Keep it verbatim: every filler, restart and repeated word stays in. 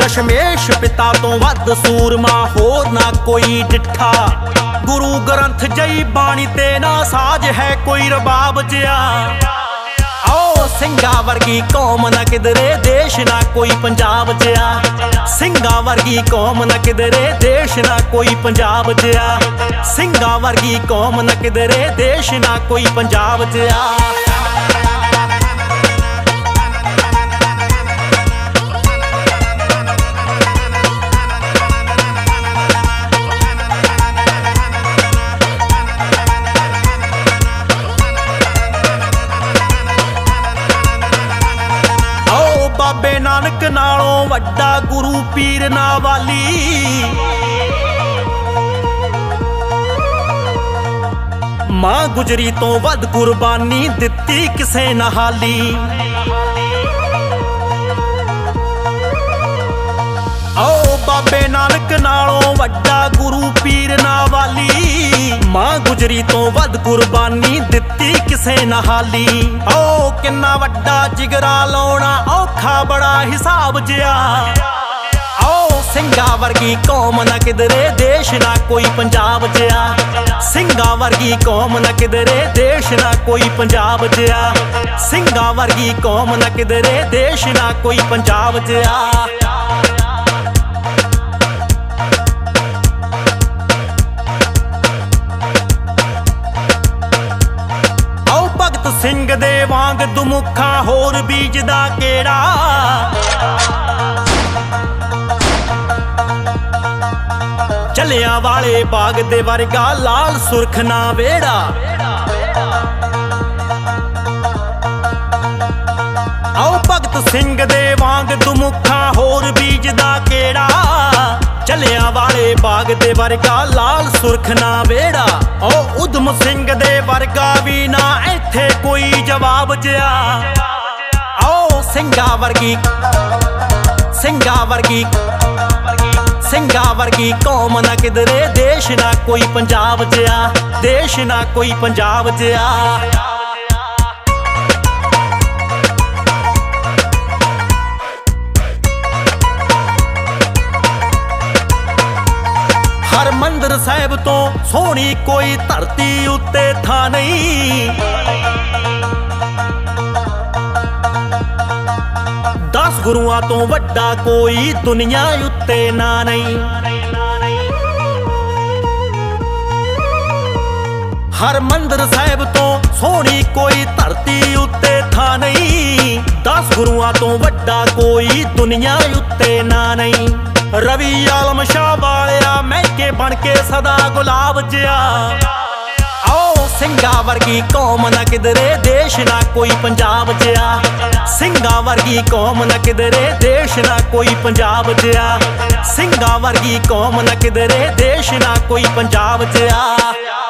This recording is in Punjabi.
ਦਸ਼ਮੇਸ਼ ਪਿਤਾ ਤੋਂ ਵੱਧ ਸੂਰਮਾ ਹੋਰ ਨਾ ਕੋਈ ਡਿੱਠਾ। ਗੁਰੂ ਗ੍ਰੰਥ ਜਈ ਬਾਣੀ ਤੇ ਨਾ ਸਾਜ ਹੈ ਕੋਈ ਰਬਾਬ ਜਿਆ। ਆਓ ਸਿੰਘਾਂ ਵਰਗੀ ਕੌਮ ਨਾ ਕਿਧਰੇ ਦੇਸ਼ ਨਾ ਕੋਈ ਪੰਜਾਬ ਜਿਆ। ਸਿੰਘਾਂ ਵਰਗੀ ਕੌਮ ਨਾ ਕਿਧਰੇ ਦੇਸ਼ ਨਾ ਕੋਈ ਪੰਜਾਬ ਜਿਆ। ਸਿੰਘਾਂ ਵਰਗੀ ਕੌਮ ਨਾ ਕਿਧਰੇ ਦੇਸ਼ ਨਾ ਕੋਈ ਪੰਜਾਬ ਜਿਆ। ਬਾਬੇ ਨਾਨਕ ਨਾਲੋਂ ਵੱਡਾ ਗੁਰੂ ਪੀਰ ਨਾ ਵਾਲੀ। ਮਾਂ ਗੁਜਰੀ ਤੋਂ ਵੱਧ ਕੁਰਬਾਨੀ ਦਿੱਤੀ ਕਿਸੇ ਨਾ ਹਾਲੀ। ਆਓ ਬਾਬੇ ਨਾਨਕ ਨਾਲੋਂ ਵੱਡਾ ਗੁਰੂ ਪੀਰ ਨਾ ਵਾਲੀ। ਮਾਂ ਗੁਜਰੀ ਤੋਂ ਵੱਧ ਕੁਰਬਾਨੀ ਦਿੱਤੀ ਕਿਸੇ ਨਾ ਹਾਲੀ। ਆਓ ਕਿੰਨਾ ਵੱਡਾ ਜਿਗਰਾ ਲਾਉਣਾ ਔਖਾ ਬੜਾ ਹਿਸਾਬ ਜਿਆ। ਆਓ ਸਿੰਘਾਂ ਵਰਗੀ ਕੌਮ ਨਾ ਕਿਧਰੇ ਦੇਸ਼ ਨਾ ਕੋਈ ਪੰਜਾਬ ਜਿਆ। ਸਿੰਘਾਂ ਵਰਗੀ ਕੌਮ ਨਾ ਕਿਧਰੇ ਦੇਸ਼ ਨਾ ਕੋਈ ਪੰਜਾਬ ਜਿਆ। ਸਿੰਘਾਂ ਵਰਗੀ ਕੌਮ ਨਾ ਕਿਧਰੇ ਦੇਸ਼ ਨਾ ਕੋਈ ਪੰਜਾਬ ਜਿਆ। ਸਿੰਘ ਦੇ ਵਾਂਗ ਦੁਮੁੱਖਾ ਹੋਰ ਬੀਜਦਾ ਕਿਹੜਾ। ਜਲਿਆਂ ਵਾਲੇ ਬਾਗ ਦੇ ਵਰਗਾ ਲਾਲ ਸੁਰਖ ਨਾ ਵੇੜਾ। ਆਓ ਭਗਤ ਸਿੰਘ ਦੇ ਵਾਂਗ ਦੁਮੁੱਖਾ ਹੋਰ ਬੀਜਦਾ ਕਿਹੜਾ। ਜਲਿਆਂ ਵਾਲੇ ਬਾਗ ਦੇ ਵਰਗਾ ਲਾਲ ਸੁਰਖ ਨਾ ਵੇੜਾ। ਓ ਉਦਮ ਸਿੰਘ ਦੇ ਵਰਗਾ ਵੀ ਨਾ ਇੱਥੇ ਕੋਈ ਜਵਾਬ ਜਿਆ। ਆਓ ਸਿੰਘਾਂ ਵਰਗੀ ਸਿੰਘਾਂ ਵਰਗੀ ਸਿੰਘਾਂ ਵਰਗੀ ਕੌਮ ਨਾ ਕਿਧਰੇ ਦੇਸ਼ ਨਾ ਕੋਈ ਪੰਜਾਬ ਜਿਆ। ਦੇਸ਼ ਨਾ ਕੋਈ ਪੰਜਾਬ ਜਿਆ। ਹਰਿਮੰਦਰ ਸਾਹਿਬ ਤੋਂ ਸੋਹਣੀ ਕੋਈ ਧਰਤੀ ਉੱਤੇ ਥਾਂ ਨਹੀਂ। ਦਸ ਗੁਰੂਆਂ ਤੋਂ ਵੱਡਾ ਕੋਈ ਦੁਨੀਆ ਉੱਤੇ ਨਾ ਨਹੀਂ। ਹਰਿਮੰਦਰ ਸਾਹਿਬ ਤੋਂ ਸੋਹਣੀ ਕੋਈ ਧਰਤੀ ਉੱਤੇ ਥਾਂ ਨਹੀਂ। ਦਸ ਗੁਰੂਆਂ ਤੋਂ ਵੱਡਾ ਕੋਈ ਦੁਨੀਆ ਉੱਤੇ ਨਾ ਨਹੀਂ। ਰਵੀ ਆਲਮ ਸ਼ਾਹ ਵਾਲਿਆ ਮਹਿਕੇ ਬਣ ਕੇ ਸਦਾ ਗੁਲਾਬ ਜਿਆ। ਆਓ ਸਿੰਘਾਂ ਵਰਗੀ ਕੌਮ ਨਾ ਕਿਧਰੇ ਦੇਸ਼ ਨਾ ਕੋਈ ਪੰਜਾਬ ਜਿਆ। ਸਿੰਘਾਂ ਵਰਗੀ ਕੌਮ ਨਾ ਕਿਧਰੇ ਦੇਸ਼ ਨਾ ਕੋਈ ਪੰਜਾਬ ਜਿਆ। ਸਿੰਘਾਂ ਵਰਗੀ ਕੌਮ ਨਾ ਕਿਧਰੇ ਦੇਸ਼ ਨਾ ਕੋਈ ਪੰਜਾਬ ਜਿਆ।